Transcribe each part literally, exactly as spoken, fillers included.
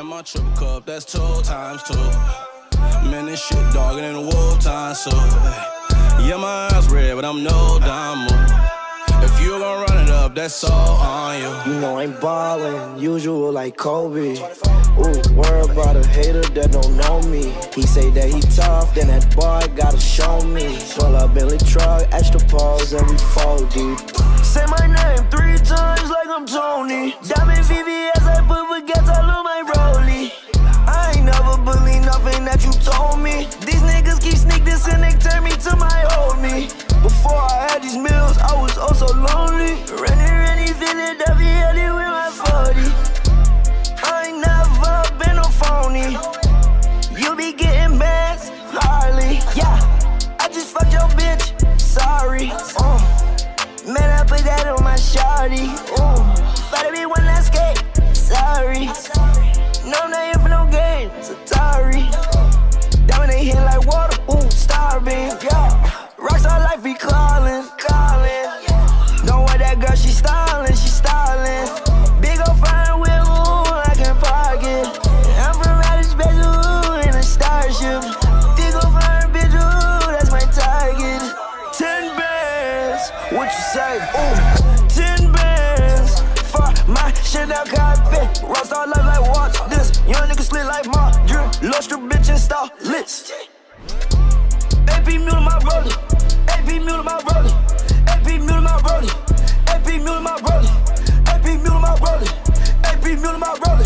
And my triple cup, that's two times two. Man, this shit dogging in the war time, so yeah, my eyes red, but I'm no dime. If you gon' run it up, that's all on you. You know I'm ballin', usual like Kobe. Ooh, worry about a hater that don't know me. He say that he tough, then that boy gotta show me. Pull up Billy truck, extra pause, and we fold deep. Say my name three times like I'm Tony. Diamond V V S, I put baguettes all on my rollie. I ain't never believe nothing that you told me. These niggas keep sneak this and they turn me to my old me. Before I had these meals, I was oh so lonely. Rennie, Rennie, Philadelphia, with my forty. I ain't never been no phony. You be getting bands, hardly. Yeah, I just fucked your bitch, sorry. Uh, man, I put that on my shawty. Uh, Fight me when I skate, sorry. No, I'm not here for no games, Atari. Diamond ain't hit like water, ooh, starbeam, yeah. Rockstar life be calling, calling. Don't want that girl, she stylin', she stylin'. Big ol' fine wheel, ooh, I can park it. I'm from outer space, ooh, in a starship. Big ol' fine bitch, ooh, that's my target. Ten bands, what you say? Ooh, ten bands. Fuck my shit out carpet. Rockstar life like watch this. Young nigga slit like Madrid. Lustre bitch and star lits. A P mule my rollie. A P mule my rollie. A P mule my rollie. A P mule my rollie. A P mule my rollie. A P mule my rollie.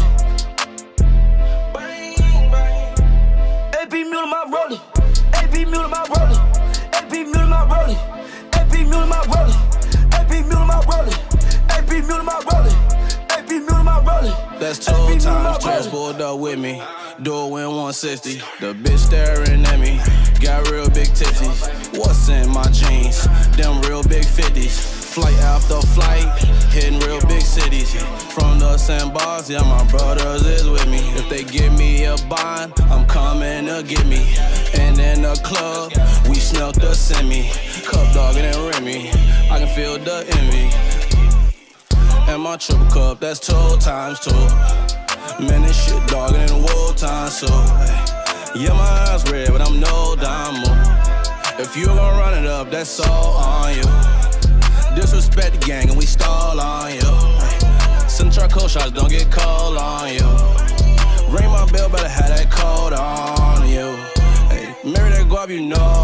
A P mule my rollie. A P mule my rollie. A P mule my rollie. A P mule my rollie. A P mule my rollie. A P mule my rollie. A P mule my rollie. That's two times transport up with me. Do it in one sixty. The bitch staring at me. Got real big titties. What's in my jeans? Them real big fifties. Flight after flight, hitting real big cities. From the sandbars, yeah, my brothers is with me. If they give me a bond, I'm coming to get me. And in the club, we snuck the semi. Cup dogging and Remy, I can feel the envy. And my triple cup, that's two times two. Man, this shit dogging in the war time, so yeah, my eyes red, but I'm no dime. If you gon' run it up, that's all on you. Disrespect the gang and we stall on you. Some charcoal shots don't get cold on you. Ring my bell, better have that cold on you. Hey, marry that guap, you know